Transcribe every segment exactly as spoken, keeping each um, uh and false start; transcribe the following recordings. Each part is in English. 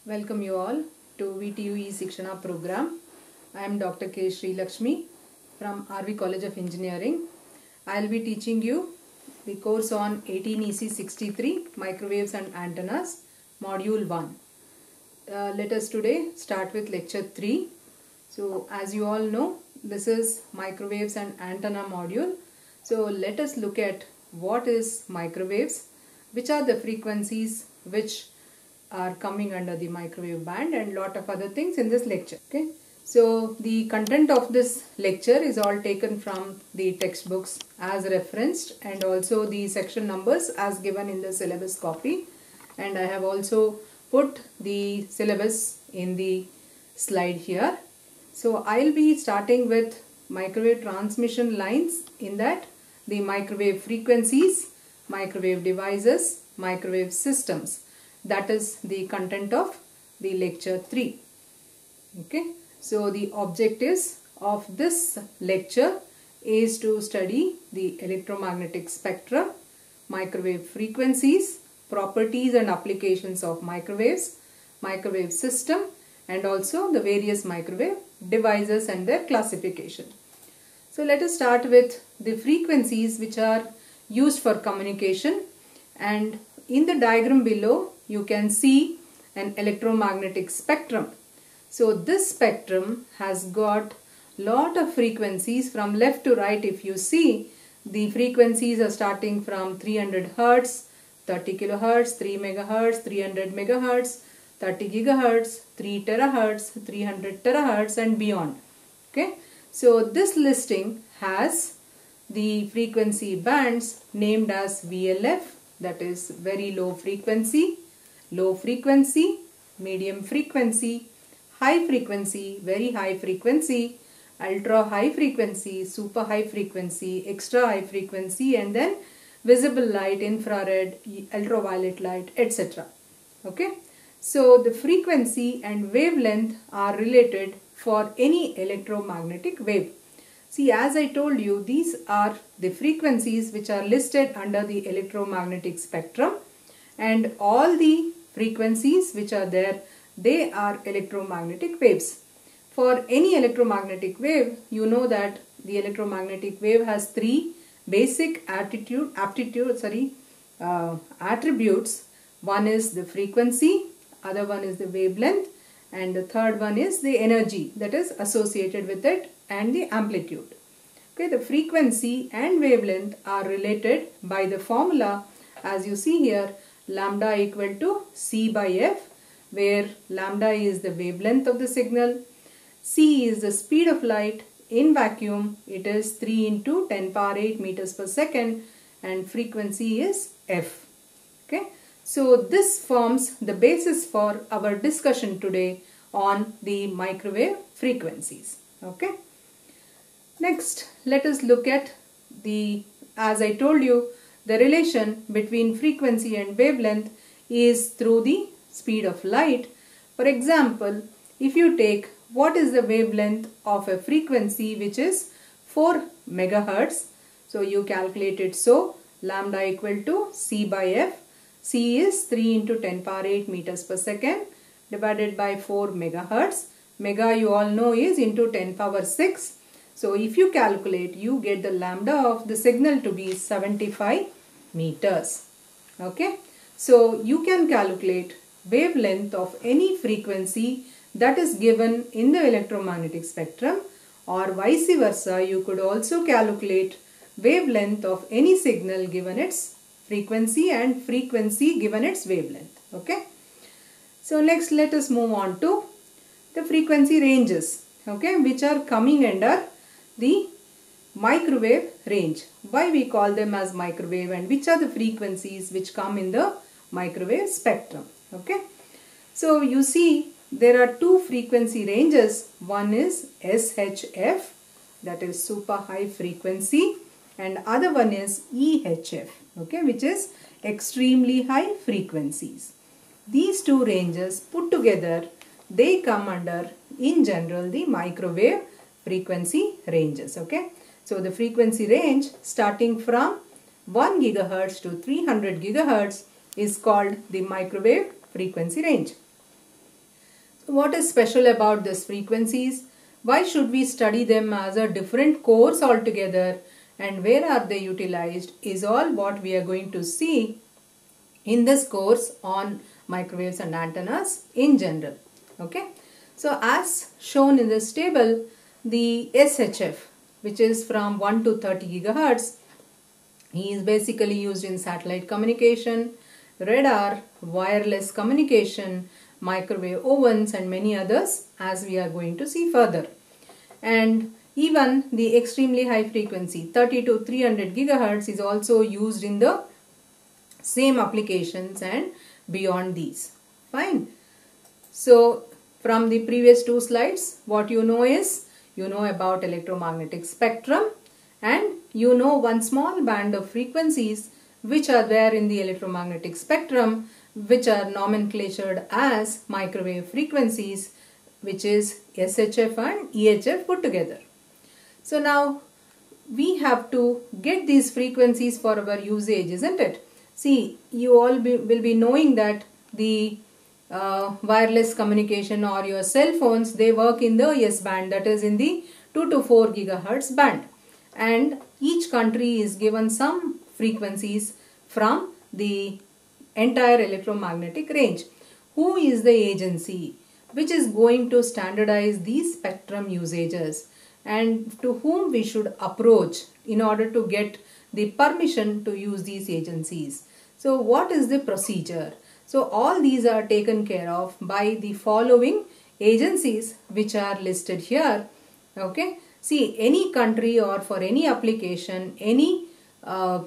Welcome you all to V T U E-Shikshana program. I am Doctor K. Sri Lakshmi from R V College of Engineering. I will be teaching you the course on eighteen E C sixty-three Microwaves and Antennas, Module one. Uh, let us today start with lecture three. So as you all know, this is Microwaves and Antenna module. So let us look at what is microwaves, which are the frequencies which are coming under the microwave band, and lot of other things in this lecture. Okay, so the content of this lecture is all taken from the textbooks as referenced, and also the section numbers as given in the syllabus copy, and I have also put the syllabus in the slide here. So I'll be starting with microwave transmission lines, in that the microwave frequencies, microwave devices, microwave systems. That is the content of the lecture three. Okay, so the objectives of this lecture is to study the electromagnetic spectrum, microwave frequencies, properties and applications of microwaves, microwave system, and also the various microwave devices and their classification. So let us start with the frequencies which are used for communication, and in the diagram below you can see an electromagnetic spectrum. So this spectrum has got lot of frequencies from left to right. If you see, the frequencies are starting from three hundred hertz, thirty kilohertz, three megahertz, three hundred megahertz, thirty gigahertz, three terahertz, three hundred terahertz and beyond. Okay, so this listing has the frequency bands named as V L F, that is very low frequency, low frequency, medium frequency, high frequency, very high frequency, ultra high frequency, super high frequency, extra high frequency, and then visible light, infrared, ultraviolet light, et cetera. Okay, so the frequency and wavelength are related for any electromagnetic wave. See, as I told you, these are the frequencies which are listed under the electromagnetic spectrum, and all the frequencies which are there, they are electromagnetic waves. For any electromagnetic wave, you know that the electromagnetic wave has three basic attitude, aptitude, sorry, uh, attributes. One is the frequency, other one is the wavelength, and the third one is the energy that is associated with it, and the amplitude. Okay, the frequency and wavelength are related by the formula as you see here, lambda equal to C by F, where lambda is the wavelength of the signal, C is the speed of light. In vacuum it is three into ten power eight meters per second, and frequency is F. Okay, so this forms the basis for our discussion today on the microwave frequencies. Okay, next let us look at the, as I told you, the relation between frequency and wavelength is through the speed of light. For example, if you take what is the wavelength of a frequency which is four megahertz, so you calculate it, so lambda equal to C by F. C is three into ten power eight meters per second divided by four megahertz. Mega you all know is into ten power six. So if you calculate, you get the lambda of the signal to be seventy-five meters. Okay, so you can calculate wavelength of any frequency that is given in the electromagnetic spectrum, or vice versa, you could also calculate wavelength of any signal given its frequency and frequency given its wavelength. Okay, so next let us move on to the frequency ranges, okay, which are coming under the microwave range. Why we call them as microwave, and which are the frequencies which come in the microwave spectrum. Okay, so you see there are two frequency ranges. One is S H F, that is super high frequency, and other one is E H F, okay, which is extremely high frequencies. These two ranges put together, they come under in general the microwave frequency ranges. Okay, so the frequency range starting from one gigahertz to three hundred gigahertz is called the microwave frequency range. What is special about these frequencies? Why should we study them as a different course altogether? And where are they utilized is all what we are going to see in this course on microwaves and antennas in general. Okay. So as shown in this table, the S H F, which is from one to thirty gigahertz, he is basically used in satellite communication, radar, wireless communication, microwave ovens and many others, as we are going to see further. And even the extremely high frequency thirty to three hundred gigahertz is also used in the same applications and beyond these. Fine. So from the previous two slides, what you know is, you know about electromagnetic spectrum and you know one small band of frequencies which are there in the electromagnetic spectrum, which are nomenclatured as microwave frequencies, which is S H F and E H F put together. So now we have to get these frequencies for our usage, isn't it? See, you all be, will be knowing that the uh, wireless communication or your cell phones, they work in the S band, that is in the two to four gigahertz band. And each country is given some frequencies from the entire electromagnetic range. Who is the agency which is going to standardize these spectrum usages, and to whom we should approach in order to get the permission to use these agencies? So what is the procedure? So all these are taken care of by the following agencies which are listed here. Okay. See, any country or for any application, any uh,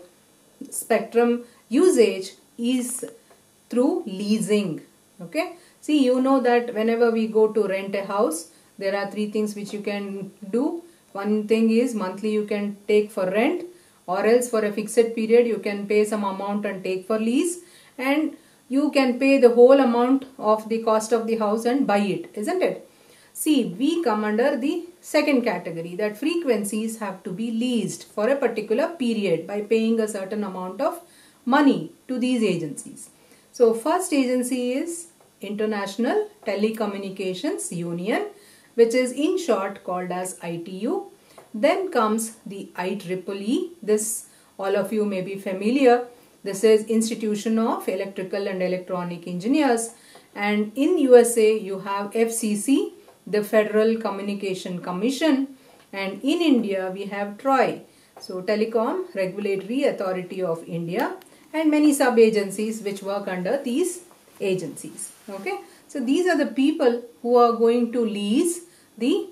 spectrum usage is through leasing. Okay. See, you know that whenever we go to rent a house, there are three things which you can do. One thing is monthly you can take for rent, or else for a fixed period you can pay some amount and take for lease, and you can pay the whole amount of the cost of the house and buy it, isn't it? See, we come under the second category, that frequencies have to be leased for a particular period by paying a certain amount of money to these agencies. So first agency is International Telecommunications Union, which is in short called as I T U. Then comes the I triple E. This all of you may be familiar. This is Institution of Electrical and Electronic Engineers. And in U S A you have F C C, the Federal Communication Commission. And in India we have T R O I, so Telecom Regulatory Authority of India, and many sub-agencies which work under these agencies. Okay. So these are the people who are going to lease the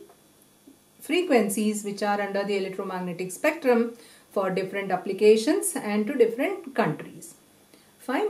frequencies which are under the electromagnetic spectrum for different applications and to different countries. Fine.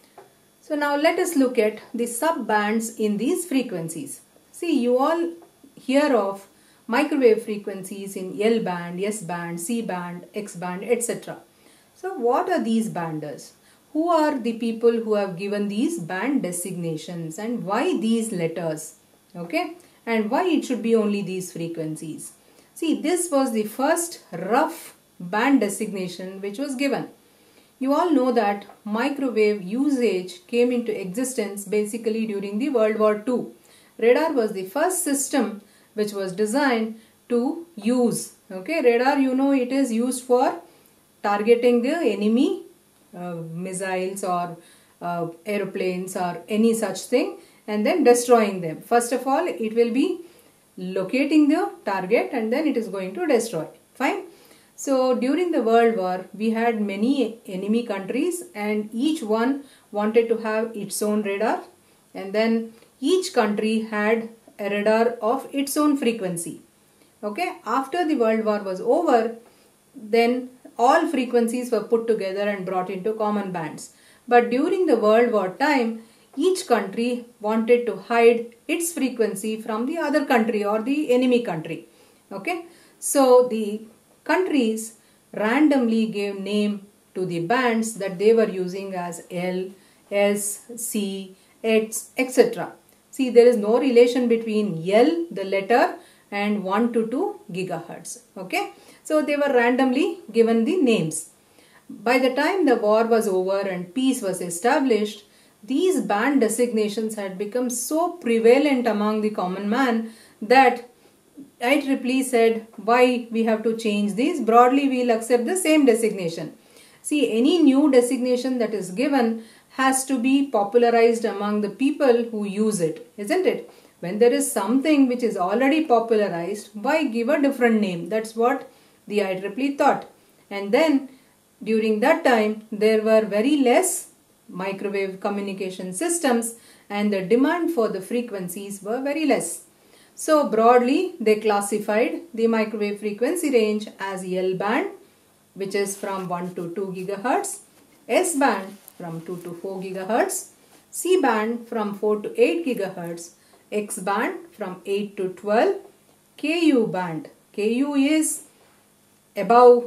So now let us look at the sub-bands in these frequencies. See, you all hear of microwave frequencies in L band, S band, C band, X band, et cetera. So what are these banders? Who are the people who have given these band designations, and why these letters? Okay. And why it should be only these frequencies? See, this was the first rough band designation which was given. You all know that microwave usage came into existence basically during the World War Two. Radar was the first system which was designed to use. Okay, radar, you know, it is used for targeting the enemy uh, missiles or uh, aeroplanes or any such thing, and then destroying them. First of all, it will be locating the target and then it is going to destroy. Fine. So during the World War, we had many enemy countries and each one wanted to have its own radar, and then each country had a radar of its own frequency. Okay. After the World War was over, then all frequencies were put together and brought into common bands. But during the World War time, each country wanted to hide its frequency from the other country or the enemy country. Okay. So the countries randomly gave name to the bands that they were using as L, S, C, X, et cetera. See, there is no relation between L, the letter, and one to two gigahertz. Okay. So they were randomly given the names. By the time the war was over and peace was established, these band designations had become so prevalent among the common man that I triple E said, why we have to change these? Broadly, we will accept the same designation. See, any new designation that is given has to be popularized among the people who use it, isn't it? When there is something which is already popularized, why give a different name? That's what the I triple E thought. And then during that time, there were very less microwave communication systems and the demand for the frequencies were very less. So broadly, they classified the microwave frequency range as L band, which is from one to two gigahertz, S band from two to four gigahertz, C band from four to eight gigahertz, X band from eight to twelve, K U band. K U is above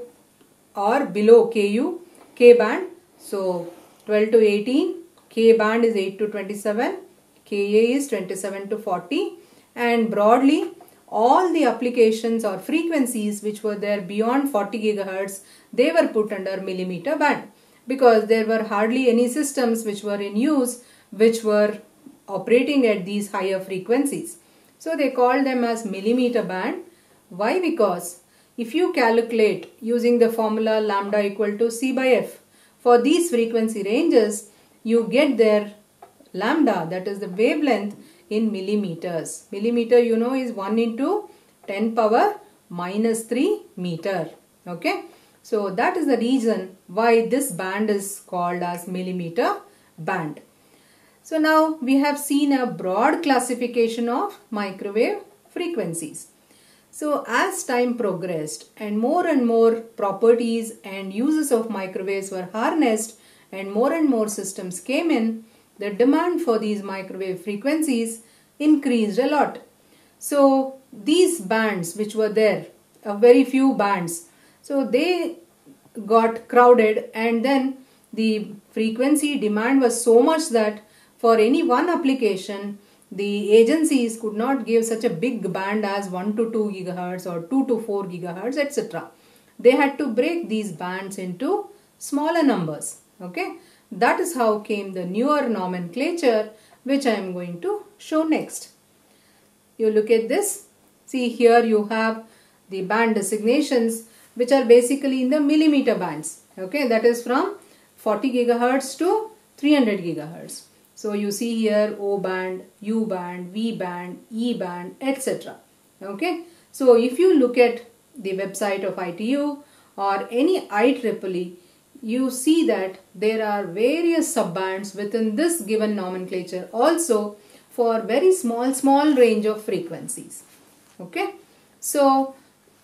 or below K U, K band. So twelve to eighteen, K band is eight to twenty-seven, K A is twenty-seven to forty, and broadly all the applications or frequencies which were there beyond forty gigahertz, they were put under millimeter band because there were hardly any systems which were in use which were operating at these higher frequencies. So they called them as millimeter band. Why? Because if you calculate using the formula lambda equal to C by F for these frequency ranges, you get their lambda, that is the wavelength, in millimeters. Millimeter, you know, is one into ten power minus three meter. Okay. So that is the reason why this band is called as millimeter band. So now we have seen a broad classification of microwave frequencies. So as time progressed and more and more properties and uses of microwaves were harnessed and more and more systems came in, the demand for these microwave frequencies increased a lot. So these bands which were there, a very few bands, so they got crowded and then the frequency demand was so much that for any one application, the agencies could not give such a big band as one to two gigahertz or two to four gigahertz, et cetera. They had to break these bands into smaller numbers. Okay, that is how came the newer nomenclature, which I am going to show next. You look at this. See, here you have the band designations which are basically in the millimeter bands. Okay, that is from forty gigahertz to three hundred gigahertz. So you see here O band, U band, V band, E band, et cetera. Okay. So if you look at the website of I T U or any I triple E, you see that there are various subbands within this given nomenclature also for very small, small range of frequencies. Okay. So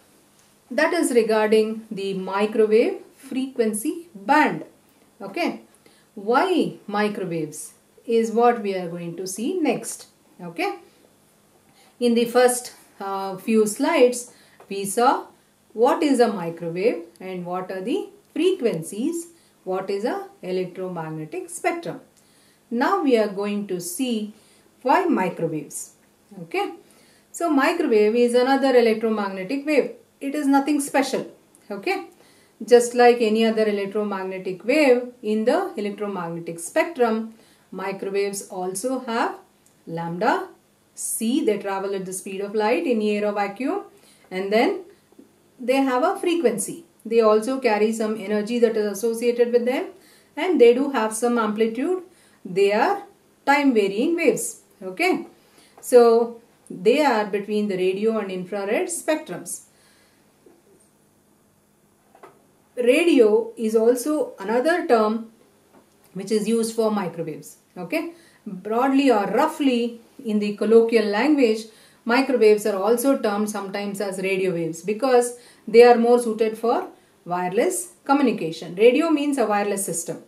that is regarding the microwave frequency band. Okay. Why microwaves is what we are going to see next. Okay. In the first uh, few slides, we saw what is a microwave and what are the frequencies, what is a electromagnetic spectrum. Now we are going to see why microwaves. Okay. So microwave is another electromagnetic wave. It is nothing special. Okay. Just like any other electromagnetic wave in the electromagnetic spectrum, microwaves also have lambda, c, they travel at the speed of light in air or vacuum, and then they have a frequency. They also carry some energy that is associated with them, and they do have some amplitude. They are time varying waves. Okay. So they are between the radio and infrared spectrums. Radio is also another term which is used for microwaves. Okay. Broadly or roughly in the colloquial language, microwaves are also termed sometimes as radio waves because they are more suited for wireless communication. Radio means a wireless system.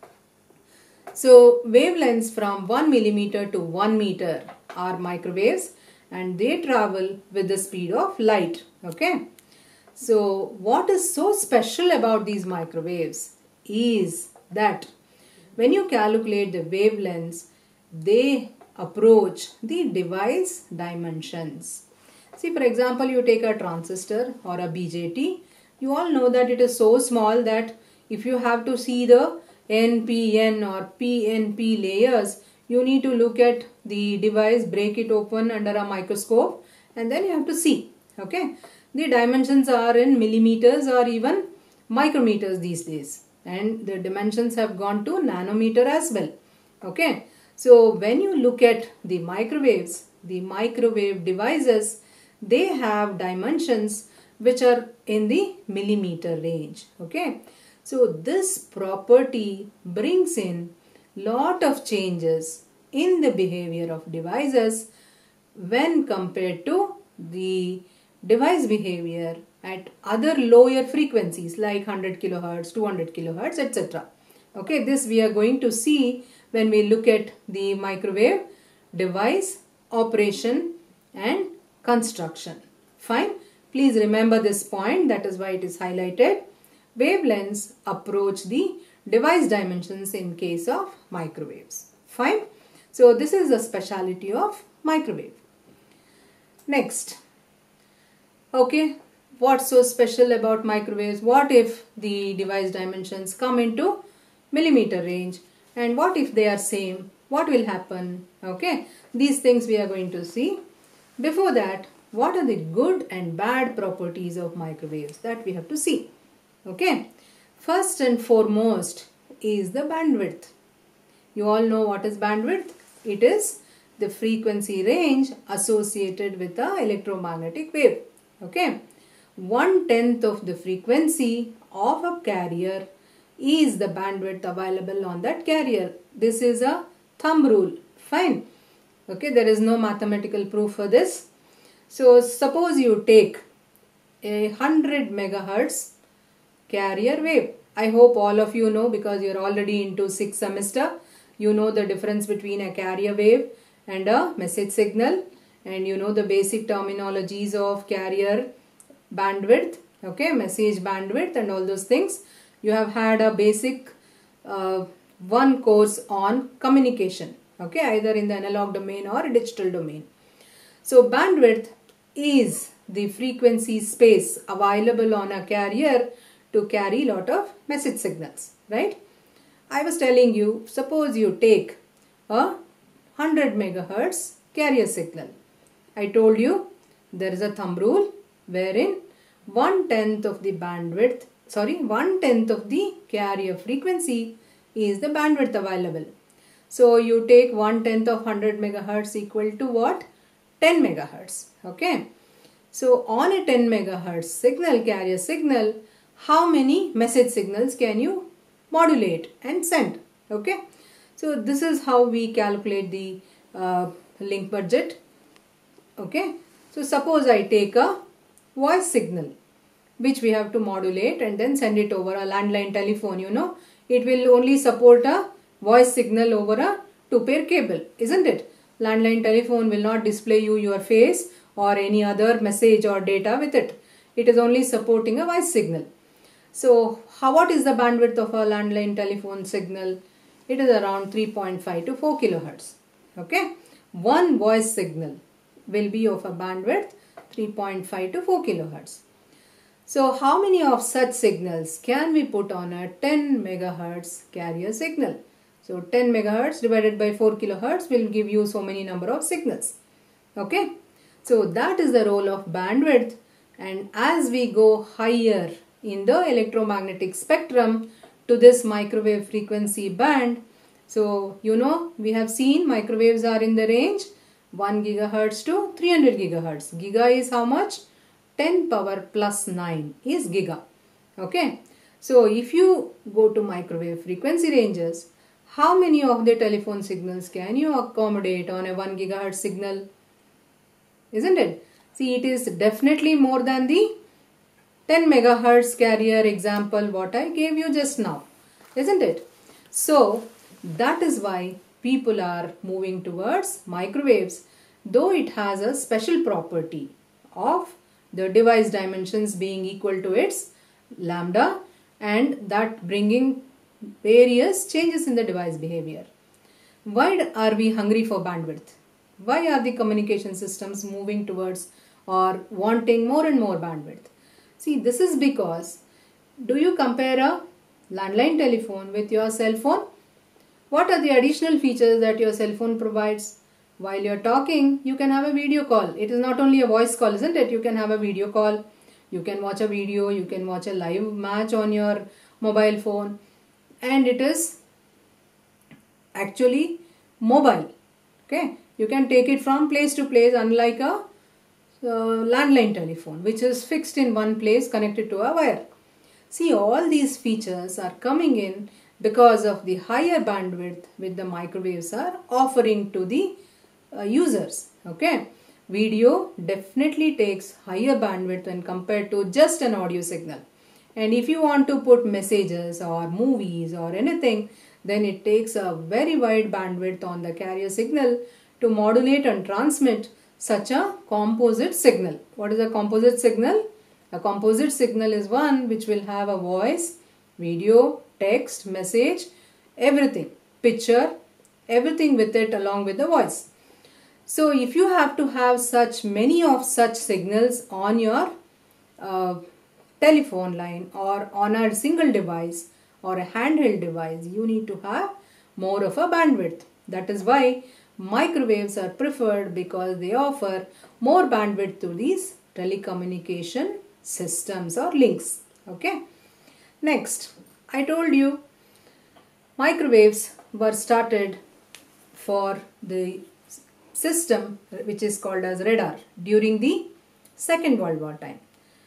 So wavelengths from one millimeter to one meter are microwaves and they travel with the speed of light. Okay. So what is so special about these microwaves is that when you calculate the wavelengths, they approach the device dimensions. See, for example, you take a transistor or a B J T. You all know that it is so small that if you have to see the N P N or P N P layers, you need to look at the device, break it open under a microscope, and then you have to see. Okay, the dimensions are in millimeters or even micrometers these days, and the dimensions have gone to nanometer as well. Okay, so when you look at the microwaves, the microwave devices, they have dimensions which are in the millimeter range. Okay, so this property brings in lot of changes in the behavior of devices when compared to the device behavior at other lower frequencies like one hundred kilohertz, two hundred kilohertz, et cetera. Okay, this we are going to see when we look at the microwave device operation and construction. Fine. Please remember this point, that is why it is highlighted. Wavelengths approach the device dimensions in case of microwaves. Fine. So this is the speciality of microwave. Next. Okay, what's so special about microwaves? What if the device dimensions come into millimeter range, and what if they are same? What will happen? Okay, these things we are going to see. Before that, what are the good and bad properties of microwaves? That we have to see. Okay, first and foremost is the bandwidth. You all know what is bandwidth? It is the frequency range associated with the electromagnetic wave. Okay, one tenth of the frequency of a carrier is the bandwidth available on that carrier. This is a thumb rule. Fine. Okay, there is no mathematical proof for this. So suppose you take a one hundred megahertz carrier wave. I hope all of you know, because you are already into sixth semester. You know the difference between a carrier wave and a message signal, and you know the basic terminologies of carrier bandwidth, okay, message bandwidth and all those things. You have had a basic uh, one course on communication, okay, either in the analog domain or digital domain. So bandwidth is the frequency space available on a carrier to carry lot of message signals, right? I was telling you, suppose you take a one hundred megahertz carrier signal. I told you there is a thumb rule wherein one tenth of the bandwidth, sorry, one tenth of the carrier frequency is the bandwidth available. So you take one tenth of one hundred megahertz equal to what? ten megahertz. Okay. So on a ten megahertz signal, carrier signal, how many message signals can you modulate and send? Okay. So this is how we calculate the uh, link budget. Okay. So suppose I take a voice signal which we have to modulate and then send it over a landline telephone, you know. It will only support a voice signal over a two-pair cable, isn't it? Landline telephone will not display you your face or any other message or data with it. It is only supporting a voice signal. So how, what is the bandwidth of a landline telephone signal? It is around three point five to four kilohertz. Okay. One voice signal will be of a bandwidth three point five to four kilohertz. So how many of such signals can we put on a ten megahertz carrier signal? So ten megahertz divided by four kilohertz will give you so many number of signals. Okay. So that is the role of bandwidth, and as we go higher in the electromagnetic spectrum to this microwave frequency band, so you know we have seen microwaves are in the range one gigahertz to three hundred gigahertz. Giga is how much? ten power plus nine is giga. Okay. So if you go to microwave frequency ranges, how many of the telephone signals can you accommodate on a one gigahertz signal? Isn't it? See, it is definitely more than the ten megahertz carrier example what I gave you just now. Isn't it? So that is why people are moving towards microwaves, though it has a special property of the device dimensions being equal to its lambda, and that bringing various changes in the device behavior. Why are we hungry for bandwidth? Why are the communication systems moving towards or wanting more and more bandwidth? See, this is because, do you compare a landline telephone with your cell phone. What are the additional features that your cell phone provides? While you're talking, you can have a video call. It is not only a voice call, isn't it? You can have a video call. You can watch a video. You can watch a live match on your mobile phone. And it is actually mobile. Okay. You can take it from place to place, unlike a uh, landline telephone, which is fixed in one place connected to a wire. See, all these features are coming in because of the higher bandwidth which the microwaves are offering to the uh, users. Okay. Video definitely takes higher bandwidth when compared to just an audio signal. And if you want to put messages or movies or anything, then it takes a very wide bandwidth on the carrier signal to modulate and transmit such a composite signal. What is a composite signal? A composite signal is one which will have a voice, video, text, message, everything, picture, everything with it along with the voice. So if you have to have such many of such signals on your uh, telephone line or on a single device or a handheld device, you need to have more of a bandwidth. That is why microwaves are preferred, because they offer more bandwidth to these telecommunication systems or links. Okay. Next, I told you microwaves were started for the system which is called as radar during the Second World War time.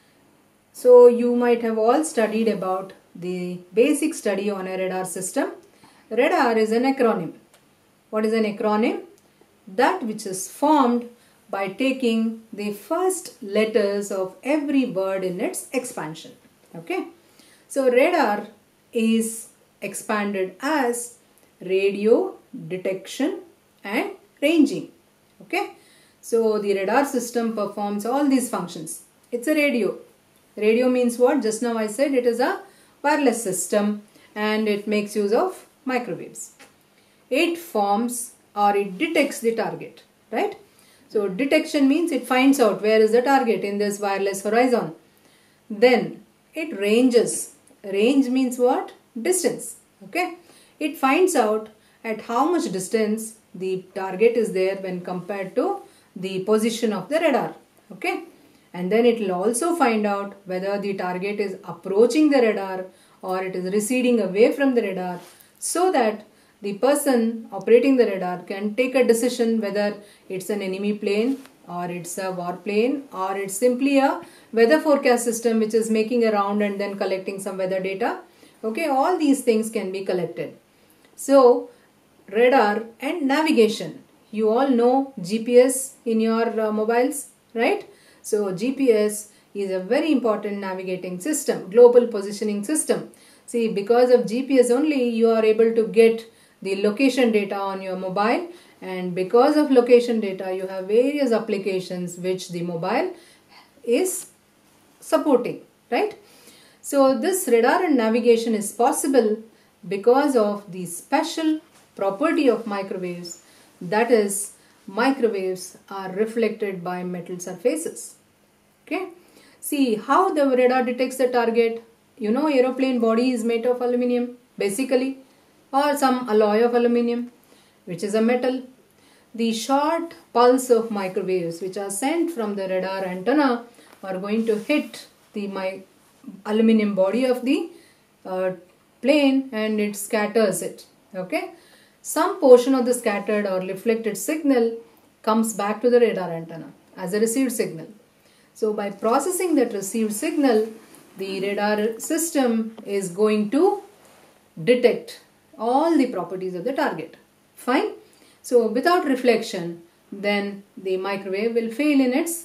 So you might have all studied about the basic study on a radar system. Radar is an acronym. What is an acronym? That which is formed by taking the first letters of every word in its expansion. Okay. So radar is expanded as radio, detection and ranging. Okay. So the radar system performs all these functions. It's a radio. Radio means what? Just now I said it is a wireless system and it makes use of microwaves. It forms or it detects the target, right? So detection means it finds out where is the target in this wireless horizon. Then it ranges. Range means what? Distance. Okay. It finds out at how much distance the target is there when compared to the position of the radar. Okay. And then it will also find out whether the target is approaching the radar or it is receding away from the radar, so that the person operating the radar can take a decision whether it's an enemy plane or it's a war plane or it's simply a weather forecast system which is making a round and then collecting some weather data. Okay, all these things can be collected. So radar and navigation. You all know G P S in your uh, mobiles, right? So G P S is a very important navigating system, global positioning system. See, because of G P S only you are able to get the location data on your mobile, and because of location data you have various applications which the mobile is supporting, right? So this radar and navigation is possible because of the special property of microwaves, that is, microwaves are reflected by metal surfaces. Okay. See how the radar detects the target. You know, aeroplane body is made of aluminium basically, or some alloy of aluminium which is a metal. The short pulse of microwaves which are sent from the radar antenna are going to hit the my aluminium body of the uh, plane and it scatters it. Okay. Some portion of the scattered or reflected signal comes back to the radar antenna as a received signal. So by processing that received signal, the radar system is going to detect all the properties of the target. Fine. So without reflection, then the microwave will fail in its,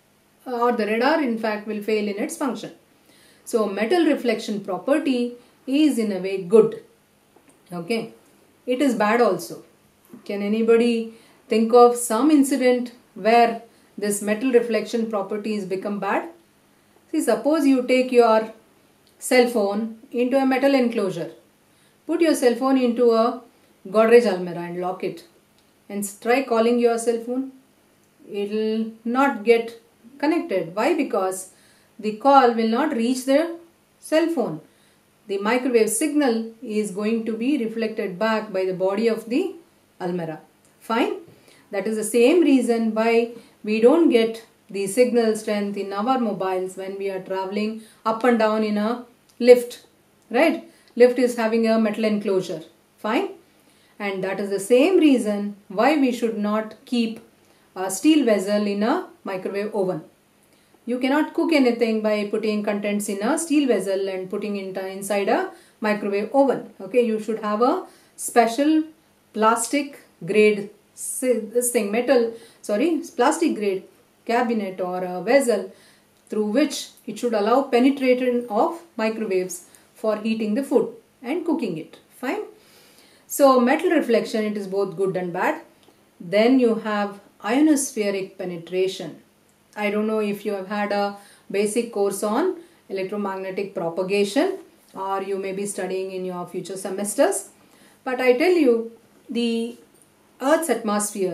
or the radar in fact will fail in its function. So metal reflection property is in a way good. Okay. It is bad also. Can anybody think of some incident where this metal reflection properties become bad? See, suppose you take your cell phone into a metal enclosure. Put your cell phone into a Godrej almirah and lock it. And try calling your cell phone. It will not get connected. Why? Because the call will not reach the cell phone. the microwave signal is going to be reflected back by the body of the almirah. Fine. That is the same reason why we don't get the signal strength in our mobiles when we are traveling up and down in a lift. Right? Lift is having a metal enclosure. Fine. And that is the same reason why we should not keep a steel vessel in a microwave oven. You cannot cook anything by putting contents in a steel vessel and putting it inside a microwave oven. Okay, you should have a special plastic grade, this thing, metal, sorry, plastic grade cabinet or a vessel through which it should allow penetration of microwaves for heating the food and cooking it. Fine. So metal reflection, it is both good and bad. Then you have ionospheric penetration. I don't know if you have had a basic course on electromagnetic propagation or you may be studying in your future semesters. But I tell you, the Earth's atmosphere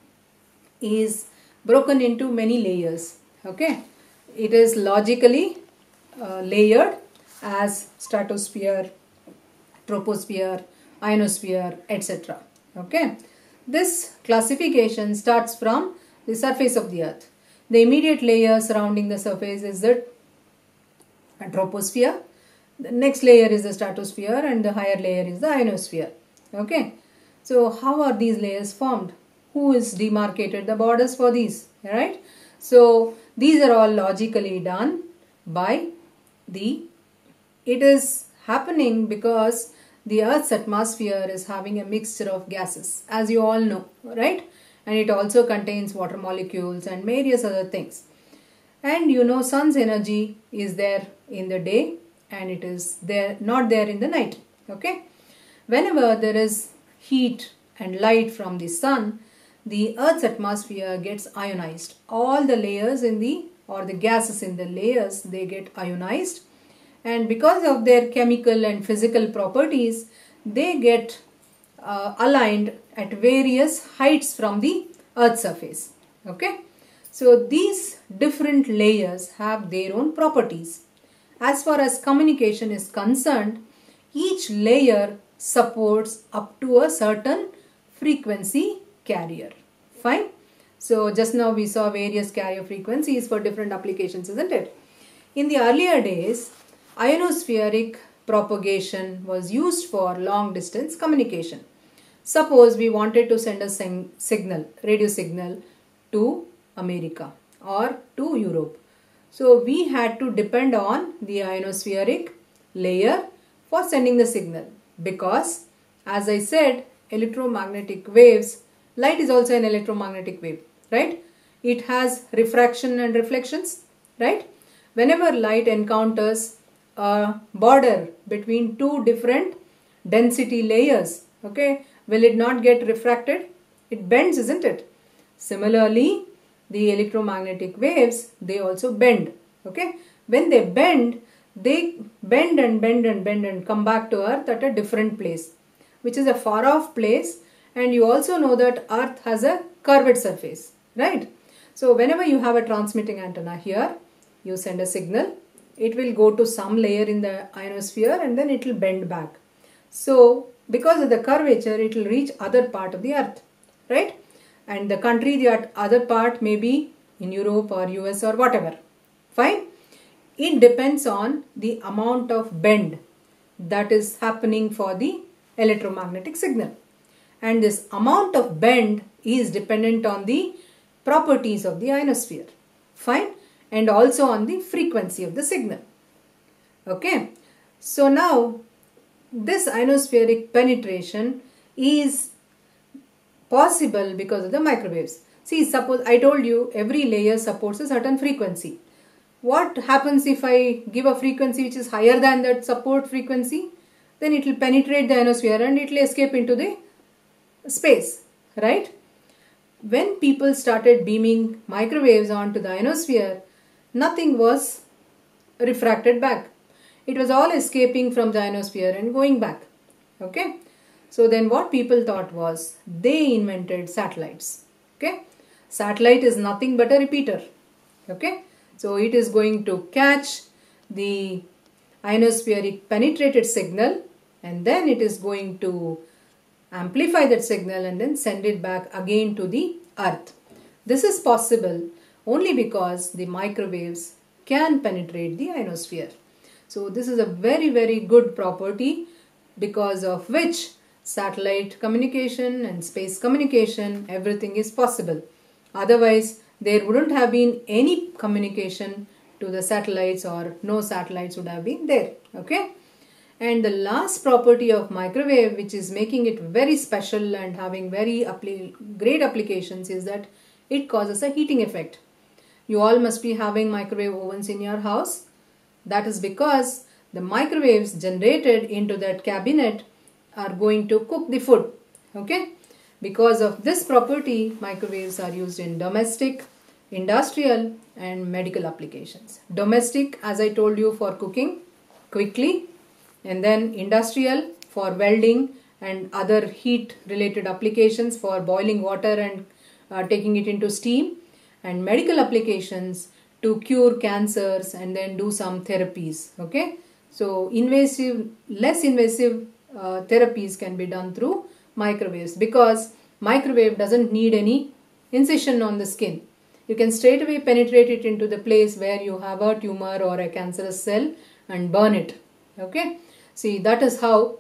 is broken into many layers. Okay, it is logically uh, layered as stratosphere, troposphere, ionosphere, et cetera. Okay, this classification starts from the surface of the Earth. The immediate layer surrounding the surface is the troposphere. The next layer is the stratosphere and the higher layer is the ionosphere. Okay. So how are these layers formed? Who is demarcated the borders for these? Right. So these are all logically done by the, it is happening because the Earth's atmosphere is having a mixture of gases, as you all know, right? And it also contains water molecules and various other things. And you know, sun's energy is there in the day and it is there not there in the night. Okay. Whenever there is heat and light from the sun, the Earth's atmosphere gets ionized. All the layers in the or the gases in the layers, they get ionized, and because of their chemical and physical properties, they get uh, aligned at various heights from the Earth's surface. Okay. So these different layers have their own properties. As far as communication is concerned, each layer supports up to a certain frequency carrier. Fine. So just now we saw various carrier frequencies for different applications, isn't it? In the earlier days, ionospheric propagation was used for long distance communication. Suppose we wanted to send a signal, radio signal to America or to Europe. So we had to depend on the ionospheric layer for sending the signal, because as I said, electromagnetic waves, light is also an electromagnetic wave, right? It has refraction and reflections, right? Whenever light encounters a border between two different density layers, okay, will it not get refracted? It bends, isn't it? Similarly, the electromagnetic waves, they also bend, okay. When they bend, they bend and bend and bend and come back to Earth at a different place, which is a far off place. And you also know that Earth has a curved surface, right? So whenever you have a transmitting antenna here, you send a signal, it will go to some layer in the ionosphere and then it will bend back. So because of the curvature, it will reach other part of the Earth, right? And the country, the other part may be in Europe or U S or whatever. Fine. It depends on the amount of bend that is happening for the electromagnetic signal. And this amount of bend is dependent on the properties of the ionosphere. Fine. And also on the frequency of the signal. Okay. So now this ionospheric penetration is possible because of the microwaves. See, suppose I told you every layer supports a certain frequency. What happens if I give a frequency which is higher than that support frequency? Then it will penetrate the ionosphere and it will escape into the space, right? When people started beaming microwaves onto the ionosphere, nothing was refracted back. It was all escaping from the ionosphere and going back. Okay. So then what people thought was, they invented satellites. Okay. Satellite is nothing but a repeater. Okay. So it is going to catch the ionospheric penetrated signal, and then it is going to amplify that signal and then send it back again to the earth. This is possible only because the microwaves can penetrate the ionosphere. So this is a very very good property because of which satellite communication and space communication, everything is possible. Otherwise there wouldn't have been any communication to the satellites, or no satellites would have been there. Okay. And the last property of microwave, which is making it very special and having very great applications, is that it causes a heating effect. You all must be having microwave ovens in your house. That is because the microwaves generated into that cabinet are going to cook the food. Okay. Because of this property, microwaves are used in domestic, industrial and medical applications. Domestic, as I told you, for cooking quickly, and then industrial for welding and other heat related applications for boiling water and uh, taking it into steam, and medical applications to cure cancers and then do some therapies. Okay, so invasive, less invasive uh, therapies can be done through microwaves, because microwave doesn't need any incision on the skin. You can straight away penetrate it into the place where you have a tumor or a cancerous cell and burn it. Okay, see, that is how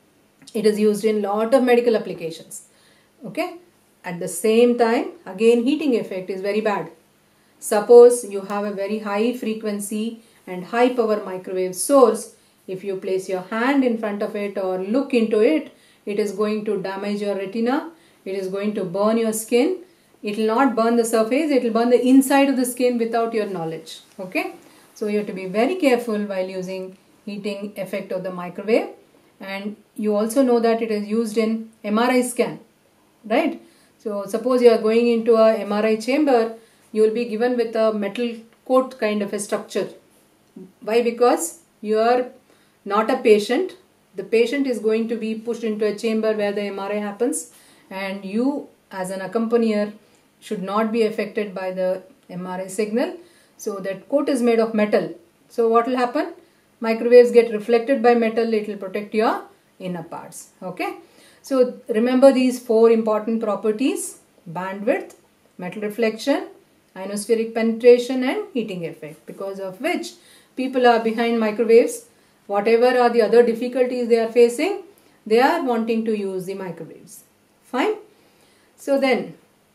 it is used in lot of medical applications. Okay, at the same time, again, heating effect is very bad. Suppose you have a very high frequency and high power microwave source. If you place your hand in front of it or look into it, it is going to damage your retina. It is going to burn your skin. It will not burn the surface, it will burn the inside of the skin without your knowledge. Okay, so you have to be very careful while using heating effect of the microwave. And you also know that it is used in M R I scan, right? So suppose you are going into a M R I chamber, you will be given with a metal coat kind of a structure. Why? Because you are not a patient. The patient is going to be pushed into a chamber where the M R I happens, and you as an accompanier should not be affected by the M R I signal. So that coat is made of metal. So what will happen? Microwaves get reflected by metal, it will protect your inner parts. Okay. So remember these four important properties: bandwidth, metal reflection, ionospheric penetration and heating effect, because of which people are behind microwaves. Whatever are the other difficulties they are facing, they are wanting to use the microwaves. Fine. So then,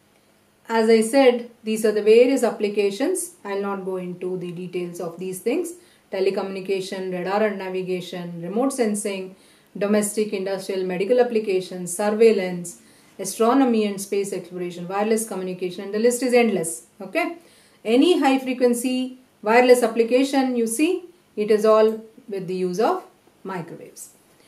as I said, these are the various applications. I will not go into the details of these things. Telecommunication, radar and navigation, remote sensing, domestic, industrial, medical applications, surveillance, astronomy and space exploration, wireless communication, and the list is endless. Okay. Any high frequency wireless application you see, it is all with the use of microwaves.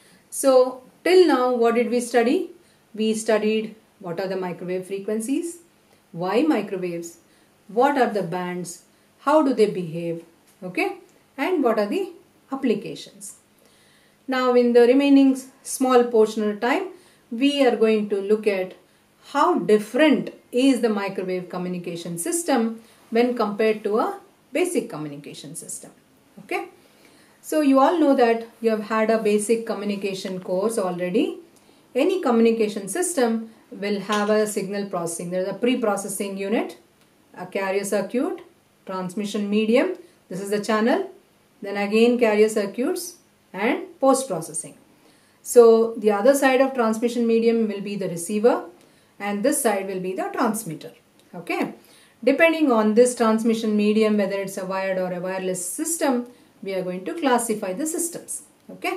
So till now, what did we study? We studied what are the microwave frequencies, why microwaves, what are the bands, how do they behave, okay, and what are the applications. Now in the remaining small portion of time, we are going to look at how different is the microwave communication system when compared to a basic communication system. Okay. So you all know that you have had a basic communication course already. Any communication system will have a signal processing. There is a pre-processing unit, a carrier circuit, transmission medium. This is the channel. Then again carrier circuits and post-processing. So the other side of transmission medium will be the receiver and this side will be the transmitter. Okay. Depending on this transmission medium, whether it's a wired or a wireless system, we are going to classify the systems. Okay.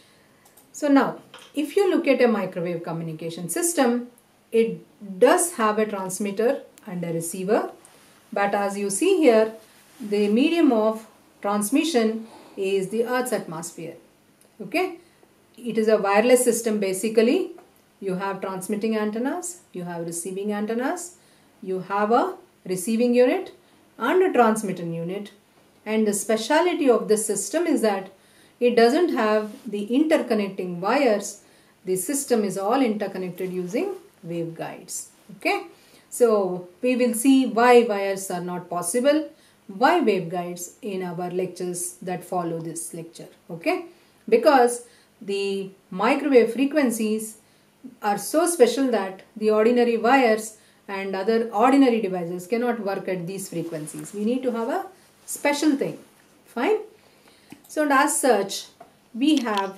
So now, if you look at a microwave communication system, it does have a transmitter and a receiver. But as you see here, the medium of transmission is the Earth's atmosphere. Okay. It is a wireless system basically. You have transmitting antennas, you have receiving antennas, you have a receiving unit and a transmitting unit. And the speciality of this system is that it doesn't have the interconnecting wires. The system is all interconnected using waveguides. Okay. So we will see why wires are not possible, why waveguides in our lectures that follow this lecture. Okay, because the microwave frequencies are so special that the ordinary wires and other ordinary devices cannot work at these frequencies. We need to have a special thing. Fine. So, and as such, we have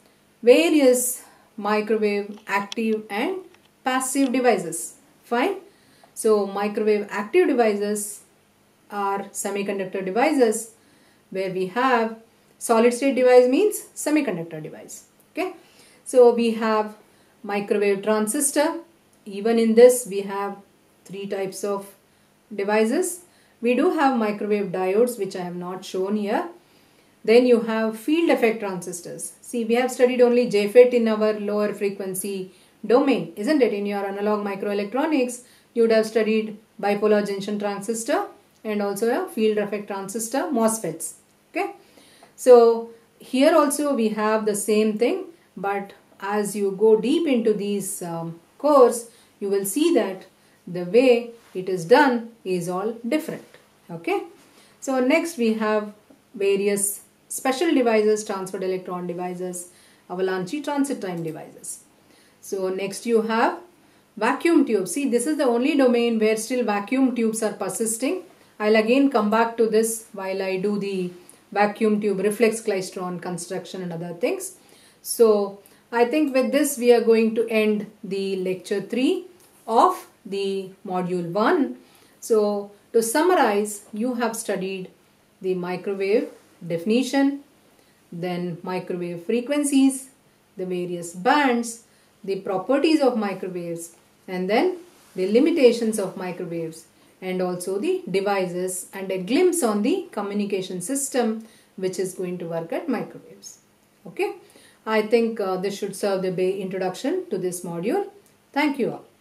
various microwave active and passive devices. Fine. So, microwave active devices are semiconductor devices, where we have solid state device means semiconductor device. Okay. So, we have microwave transistor. Even in this we have three types of devices. We do have microwave diodes, which I have not shown here. Then you have field effect transistors. See, we have studied only J FET in our lower frequency domain, isn't it? In your analog microelectronics, you would have studied bipolar junction transistor and also a field effect transistor, MOSFETs. Okay. So, here also we have the same thing, but as you go deep into these um, course, you will see that the way it is done is all different. Okay. So, next we have various special devices, transferred electron devices, avalanche transit time devices. So, next you have vacuum tubes. See, this is the only domain where still vacuum tubes are persisting. I'll again come back to this while I do the vacuum tube reflex klystron construction and other things. So, I think with this we are going to end the lecture three of the module one. So, to summarize, you have studied the microwave definition, then microwave frequencies, the various bands, the properties of microwaves, and then the limitations of microwaves, and also the devices and a glimpse on the communication system which is going to work at microwaves. Okay. I think uh, this should serve the introduction to this module. Thank you all.